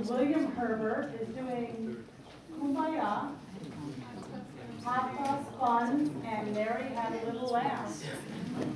William Herbert is doing Kumbaya, Hot Cross Buns, and Mary Had a Little Lamb.